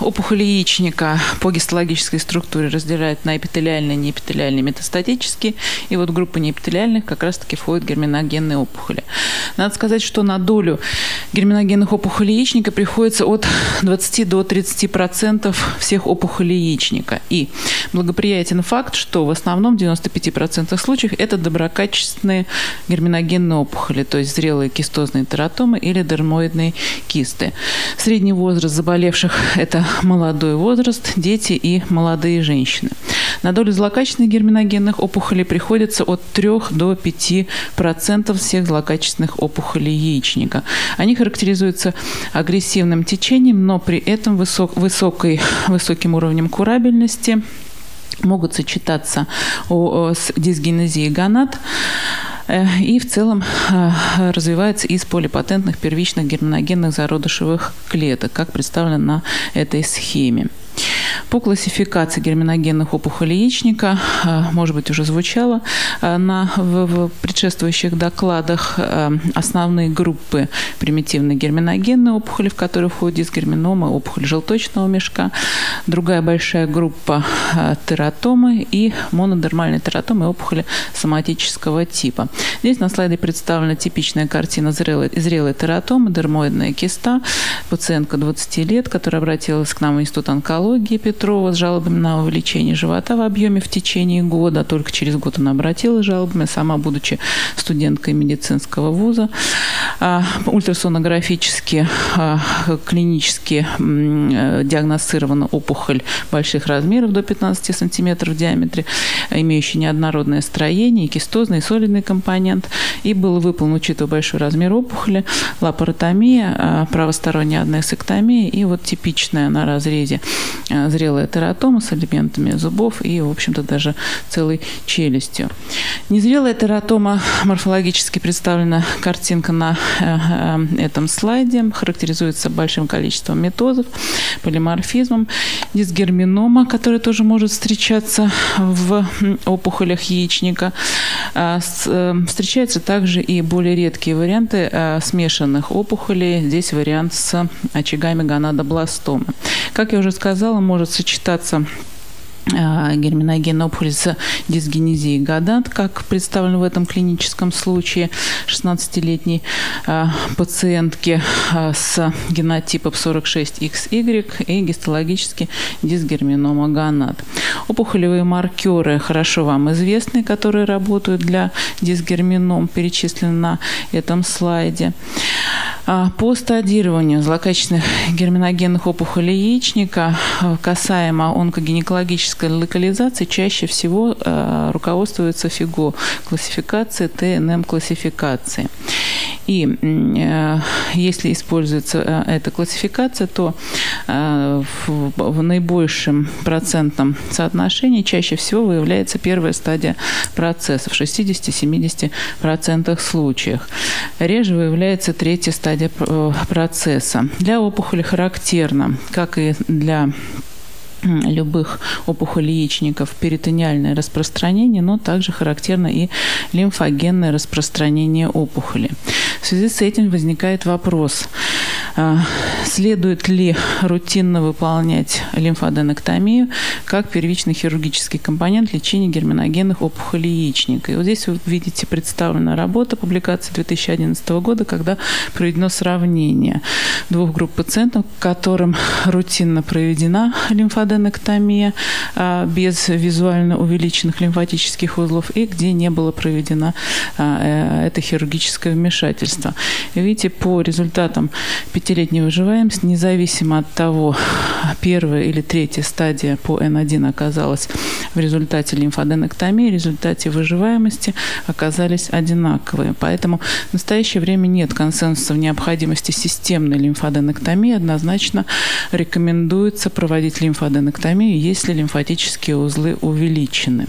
опухоли яичника по гистологической структуре разделяют на эпителиальные, неэпителиальные, метастатические. И вот в группу неэпителиальных как раз-таки входят герминогенные опухоли. Надо сказать, что на долю герминогенных опухолей яичника приходится от 20 до 30% всех опухолей яичника. И благоприятен факт, что в основном в 95% случаев это доброкачественные герминогенные опухоли, то есть зрелые кистозные тератомы или дермоидные кисты. Средний возраст заболевших – это молодой возраст, дети и молодые женщины. На долю злокачественных герминогенных опухолей приходится от 3 до 5% всех злокачественных опухолей яичника. Они характеризуются агрессивным течением, но при этом высоким уровнем курабельности, могут сочетаться с дисгенезией гонад и в целом развивается из полипатентных первичных герминогенных зародышевых клеток, как представлено на этой схеме. По классификации герминогенных опухолей яичника, может быть, уже звучало в предшествующих докладах, основные группы примитивные герминогенные опухоли, в которые входят дисгерминома, опухоль желточного мешка, другая большая группа тератомы и монодермальные тератомы, опухоли соматического типа. Здесь на слайде представлена типичная картина зрелой тератомы, дермоидная киста, пациентка 20 лет, которая обратилась к нам в Институт онкологии Петрова с жалобами на увеличение живота в объеме в течение года. Только через год она обратилась с жалобами, сама будучи студенткой медицинского вуза. Ультрасонографически, клинически диагностирована опухоль больших размеров до 15 см в диаметре, имеющая неоднородное строение, кистозный и солидный компонент. И был выполнен, учитывая большой размер опухоли, лапаротомия, правосторонняя аднексэктомия и вот типичная на разрезе зрелая тератома с элементами зубов и, в общем-то, даже целой челюстью. Незрелая тератома морфологически представлена картинка на этом слайде, характеризуется большим количеством метозов, полиморфизмом. Дисгерминома, которая тоже может встречаться в опухолях яичника. Встречаются также и более редкие варианты смешанных опухолей. Здесь вариант с очагами гонадобластомы. Как я уже сказала, может сочетаться герминогенная опухоль с дисгенезией гонад, как представлено в этом клиническом случае 16-летней пациентки с генотипом 46XY и гистологически дисгерминома гонад. Опухолевые маркеры хорошо вам известны, которые работают для дисгермином, перечислены на этом слайде. По стадированию злокачественных герминогенных опухолей яичника касаемо онкогинекологической локализации чаще всего руководствуется ФИГО классификации, ТНМ классификации. И если используется эта классификация, то в наибольшем процентном соотношении чаще всего выявляется первая стадия процесса в 60-70% случаев. Реже выявляется третья стадия процесса. Для опухоли характерно, как и для любых опухолей яичников, перитониальное распространение, но также характерно и лимфогенное распространение опухоли. В связи с этим возникает вопрос, следует ли рутинно выполнять лимфоденоктомию как первичный хирургический компонент лечения герминогенных опухолей яичника. И вот здесь вы видите представлена работа, публикация 2011 года, когда проведено сравнение двух групп пациентов, которым рутинно проведена лимфоденоктомия без визуально увеличенных лимфатических узлов и где не было проведено это хирургическое вмешательство. И видите, по результатам 5-летней выживаемости, независимо от того, первая или третья стадия по N1 оказалась в результате лимфоденоктомии, в результате выживаемости оказались одинаковые. Поэтому в настоящее время нет консенсуса в необходимости системной лимфоденоктомии. Однозначно рекомендуется проводить лимфоденоктомию, если лимфатические узлы увеличены.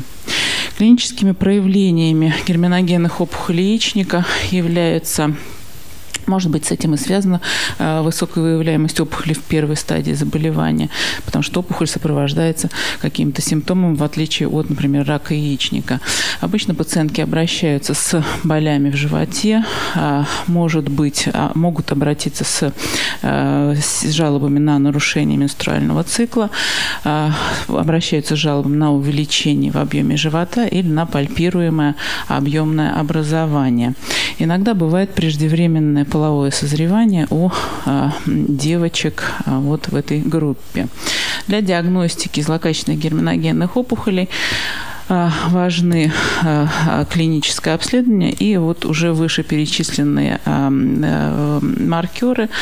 Клиническими проявлениями герминогенных опухолей яичника являются Может быть, с этим и связана высокая выявляемость опухоли в первой стадии заболевания, потому что опухоль сопровождается какими-то симптомами, в отличие от, например, рака яичника. Обычно пациентки обращаются с болями в животе, могут обратиться с жалобами на нарушение менструального цикла, обращаются с жалобами на увеличение в объеме живота или на пальпируемое объемное образование. Иногда бывает преждевременное половое созревание у девочек вот в этой группе. Для диагностики злокачественных герминогенных опухолей важны клиническое обследование и вот уже вышеперечисленные маркеры.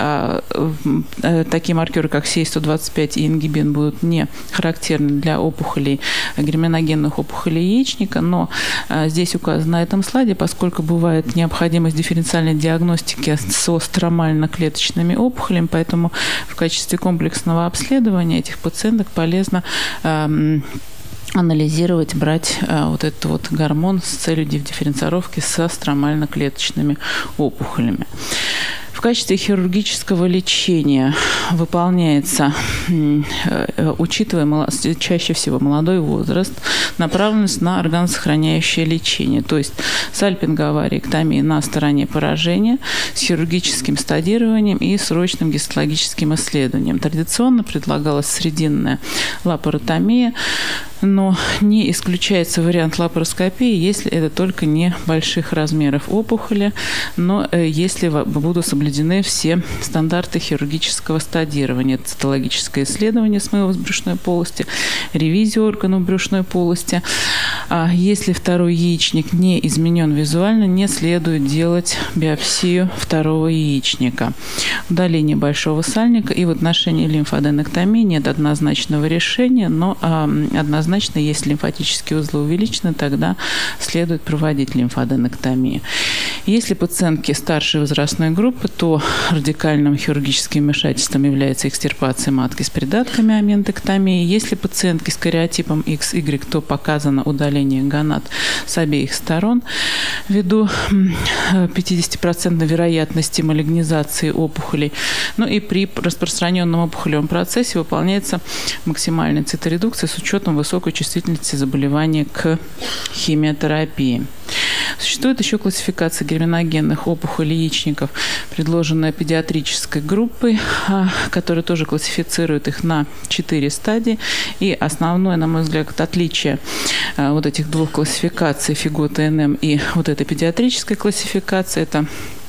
Такие маркеры, как сей-125 и ингибин, будут не характерны для опухолей, герминогенных опухолей яичника, но здесь указано на этом слайде, поскольку бывает необходимость дифференциальной диагностики со стромально-клеточными опухолями, поэтому в качестве комплексного обследования этих пациенток полезно анализировать, брать вот этот вот гормон с целью дифференцировки со стромально-клеточными опухолями. В качестве хирургического лечения выполняется, учитывая чаще всего молодой возраст, направленность на органосохраняющее лечение, то есть сальпинговариэктомия на стороне поражения с хирургическим стадированием и срочным гистологическим исследованием. Традиционно предлагалась срединная лапаротомия, но не исключается вариант лапароскопии, если это только не больших размеров опухоли, но если будут соблюдены все стандарты хирургического стадирования. Цитологическое исследование смывов брюшной полости, ревизия органов брюшной полости. Если второй яичник не изменен визуально, не следует делать биопсию второго яичника. Удаление большого сальника и в отношении лимфоденектомии нет однозначного решения, но однозначно, если лимфатические узлы увеличены, тогда следует проводить лимфоденектомию. Если пациентки старшей возрастной группы, то радикальным хирургическим вмешательством является экстирпация матки с придатками аментектомии. Если пациентки с кариотипом XY, то показано удаление гонад с обеих сторон ввиду 50% вероятности малигнизации опухолей. Ну и при распространенном опухолевом процессе выполняется максимальная циторедукция с учетом высокой чувствительности заболевания к химиотерапии. Существует еще классификация герминогенных опухолей яичников, предложенная педиатрической группой, которая тоже классифицирует их на 4 стадии. И основное, на мой взгляд, отличие вот этих двух классификаций, ФИГО-ТНМ и вот этой педиатрической классификации, это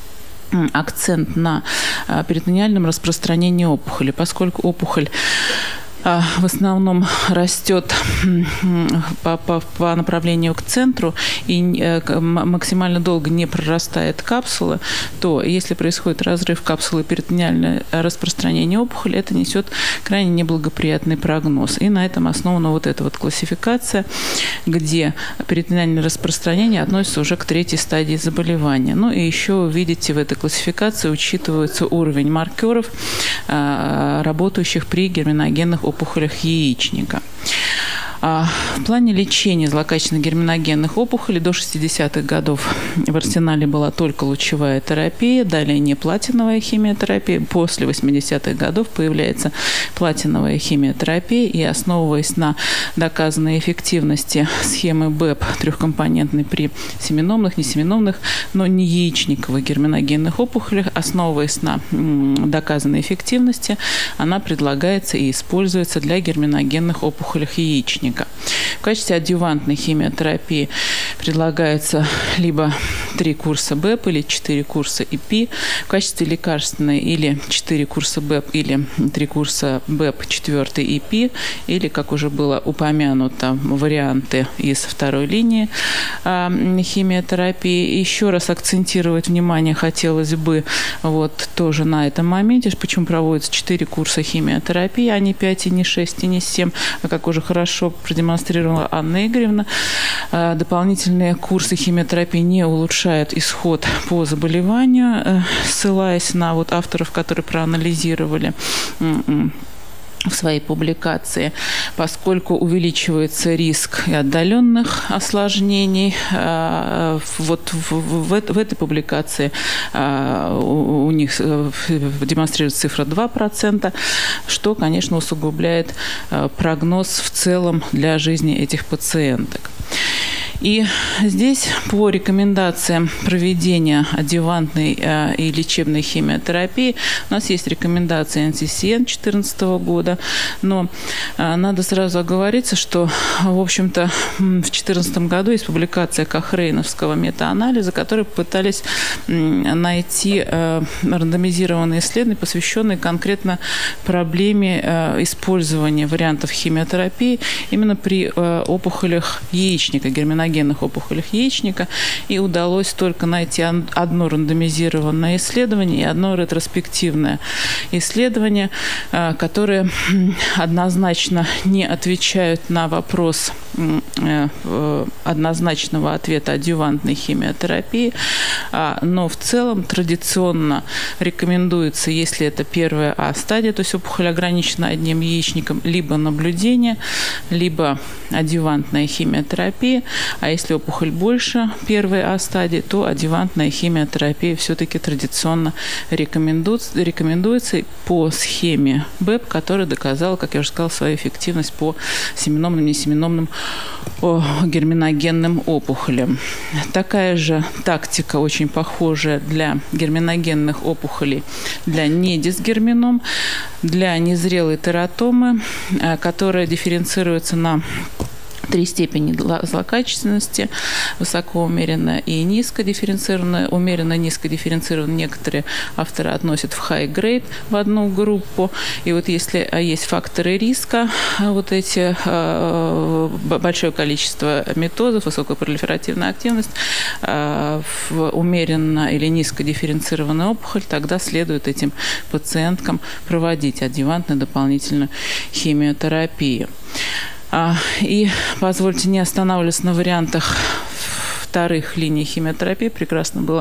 акцент на перитонеальном распространении опухоли, поскольку опухоль в основном растет по направлению к центру и максимально долго не прорастает капсула, то если происходит разрыв капсулы и перитонеальное распространение опухоли, это несет крайне неблагоприятный прогноз. И на этом основана вот эта вот классификация, где перитонеальное распространение относится уже к 3-й стадии заболевания. Ну и еще вы видите, в этой классификации учитывается уровень маркеров, работающих при герминогенных опухолях яичника. В плане лечения злокачественных герминогенных опухолей до 60-х годов в арсенале была только лучевая терапия, далее не платиновая химиотерапия. После 80-х годов появляется платиновая химиотерапия, и основываясь на доказанной эффективности схемы БЭП трехкомпонентной при семеномных, несеменомных, но не яичниковых герминогенных опухолях, основываясь на доказанной эффективности, она предлагается и используется для герминогенных опухолей яичника. В качестве адъювантной химиотерапии предлагается либо 3 курса БЭП или 4 курса ИПИ. В качестве лекарственной или 4 курса БЭП или 3 курса БЭП 4 ИПИ, или, как уже было упомянуто, варианты из второй линии химиотерапии. Еще раз акцентировать внимание хотелось бы вот тоже на этом моменте, почему проводятся 4 курса химиотерапии, а не 5, и не 6, и не 7, а как уже хорошо продемонстрировала Анна Игоревна, дополнительные курсы химиотерапии не улучшают исход по заболеванию, ссылаясь на вот авторов, которые проанализировали в своей публикации, поскольку увеличивается риск и отдаленных осложнений. Вот в этой публикации у них демонстрируется цифра 2%, что, конечно, усугубляет прогноз в целом для жизни этих пациенток. И здесь по рекомендациям проведения адъювантной и лечебной химиотерапии у нас есть рекомендации NCCN 2014 года, но надо сразу оговориться, что, в общем-то, в 2014 году есть публикация Кохрейновского метаанализа, которые пытались найти рандомизированные исследования, посвященные конкретно проблеме использования вариантов химиотерапии именно при опухолях яичника, герминогенных опухолях яичника, и удалось только найти одно рандомизированное исследование и одно ретроспективное исследование, которые однозначно не отвечают на вопрос однозначного ответа адъювантной химиотерапии, но в целом традиционно рекомендуется, если это первая А-стадия, то есть опухоль ограничена одним яичником, либо наблюдение, либо адъювантная химиотерапия. А если опухоль больше первой А-стадии, то адъювантная химиотерапия все-таки традиционно рекомендуется по схеме БЭП, которая доказала, как я уже сказала, свою эффективность по семеномным и несеменомным герминогенным опухолям. Такая же тактика, очень похожая для герминогенных опухолей, для недисгермином, для незрелой тератомы, которая дифференцируется на 3 степени злокачественности: высокоумеренно и низкодифференцированно. Умеренно низкодифференцированно некоторые авторы относят в high-grade в одну группу. И вот если есть факторы риска, вот эти большое количество метозов, высокая пролиферативная активность, умеренно или низкодифференцированная опухоль, тогда следует этим пациенткам проводить адъювантную дополнительную химиотерапию. И позвольте не останавливаться на вариантах вторых линий химиотерапии, прекрасно было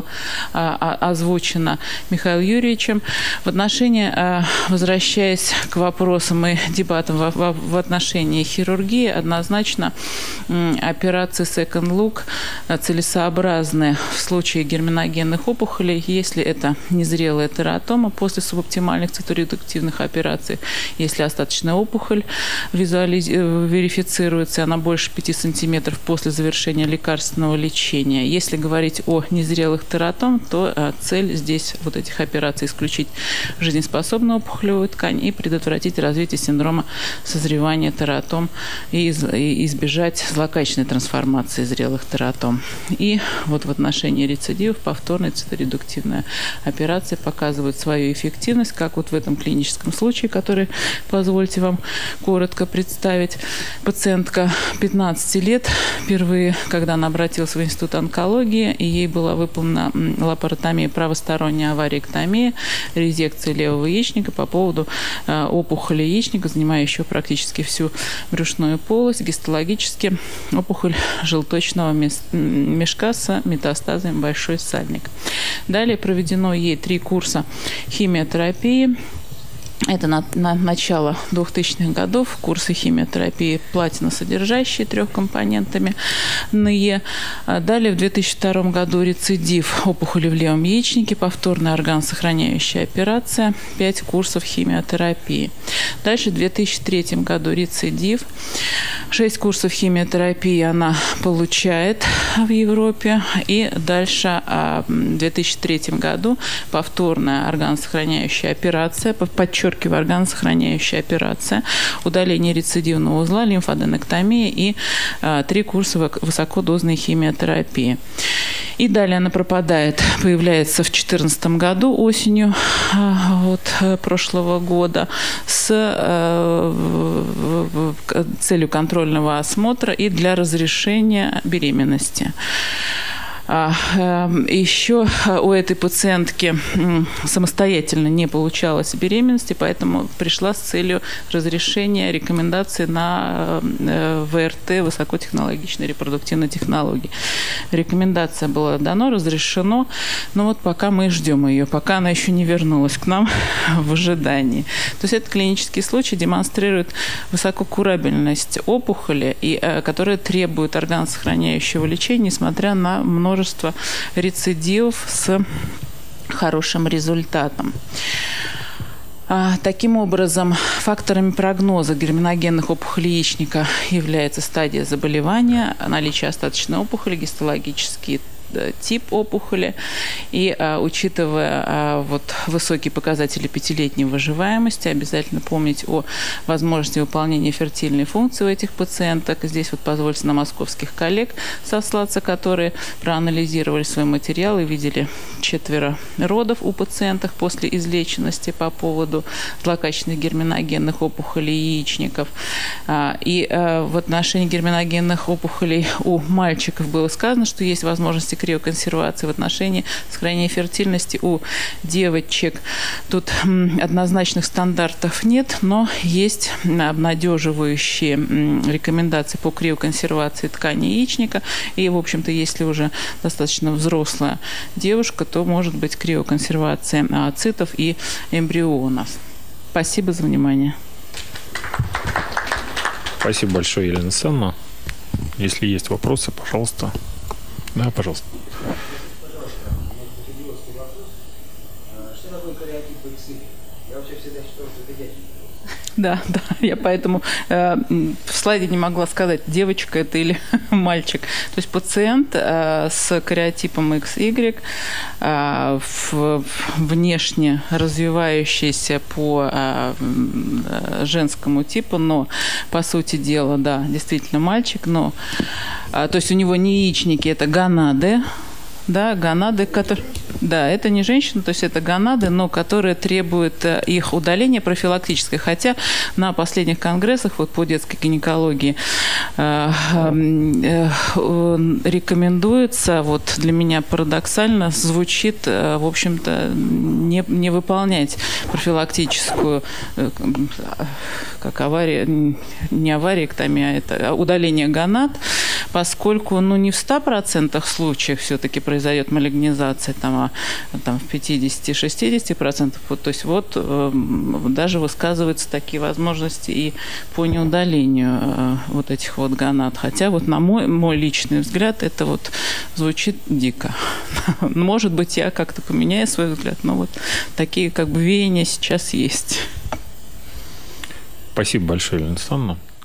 озвучено Михаилом Юрьевичем. В отношении, возвращаясь к вопросам и дебатам в отношении хирургии, однозначно операции second look целесообразны в случае герминогенных опухолей, если это незрелая тератома после субоптимальных циторедуктивных операций, если остаточная опухоль верифицируется, она больше 5 сантиметров после завершения лекарственного лечения. Если говорить о незрелых тератом, то цель здесь вот этих операций исключить жизнеспособную опухолевую ткань и предотвратить развитие синдрома созревания тератом и избежать злокачественной трансформации зрелых тератом. И вот в отношении рецидивов повторная циторедуктивная операция показывает свою эффективность, как вот в этом клиническом случае, который позвольте вам коротко представить. Пациентка 15 лет, впервые, когда она обратилась в институт онкологии, и ей была выполнена лапаротомия, правосторонняя авариэктомия, резекция левого яичника по поводу опухоли яичника, занимающего практически всю брюшную полость, гистологически опухоль желточного мешка с метастазами большой сальник. Далее проведено ей 3 курса химиотерапии. Это на начало 2000-х годов, курсы химиотерапии платиносодержащие 3 компонентами НИЕ. Далее в 2002 году рецидив опухоли в левом яичнике, повторная органосохраняющая операция, 5 курсов химиотерапии. Дальше в 2003 году рецидив, 6 курсов химиотерапии она получает в Европе. И дальше в 2003 году повторная органосохраняющая операция, подчеркиваю, органосохраняющая операция, удаление рецидивного узла, лимфаденэктомия и 3 курса высокодозной химиотерапии. И далее она пропадает, появляется в 2014 году осенью прошлого года с целью контрольного осмотра и для разрешения беременности. Еще у этой пациентки самостоятельно не получалось беременности, поэтому пришла с целью разрешения рекомендации на ВРТ, высокотехнологичной репродуктивной технологии. Рекомендация была дана, разрешено, но вот пока мы ждем ее, пока она еще не вернулась к нам в ожидании. То есть этот клинический случай демонстрирует высококурабельность опухоли, которая требует органосохраняющего лечения, несмотря на множество рецидивов с хорошим результатом. Таким образом, факторами прогноза герминогенных опухолей яичника является стадия заболевания, наличие остаточной опухоли, гистологический тип опухоли. И учитывая высокие показатели пятилетней выживаемости, обязательно помнить о возможности выполнения фертильной функции у этих пациенток. Здесь позвольте на московских коллег сослаться, которые проанализировали свой материал и видели 4 родов у пациентов после излеченности по поводу злокачественных герминогенных опухолей яичников. И в отношении герминогенных опухолей у мальчиков было сказано, что есть возможности криоконсервации. В отношении сохранения фертильности у девочек тут однозначных стандартов нет, но есть обнадеживающие рекомендации по криоконсервации ткани яичника. И, в общем-то, если уже достаточно взрослая девушка, то может быть криоконсервация ооцитов и эмбрионов. Спасибо за внимание. Спасибо большое, Елена Александровна. Если есть вопросы, пожалуйста. Да, пожалуйста. Пожалуйста, идиотский вопрос. Что такое кариотип XY? Я вообще всегда считал, что это дядя. Да, я поэтому в слайде не могла сказать, девочка это или мальчик. То есть пациент с кариотипом XY, внешне развивающийся по женскому типу, но по сути дела, да, действительно мальчик, но то есть у него не яичники, это гонады. Да, гонады, которые... Да, это не женщины, то есть это гонады, но которые требуют их удаления профилактическое. Хотя на последних конгрессах по детской гинекологии рекомендуется, для меня парадоксально звучит, в общем-то, не выполнять профилактическую, как авария, не авариэктомия, а это удаление гонад, поскольку не в 100% случаях все-таки произойдет малигнизация, в 50-60%. То есть даже высказываются такие возможности и по неудалению этих гонад. Хотя на мой личный взгляд это звучит дико. Может быть, я как-то поменяю свой взгляд, но такие веяния сейчас есть. Спасибо большое, Елена Александровна.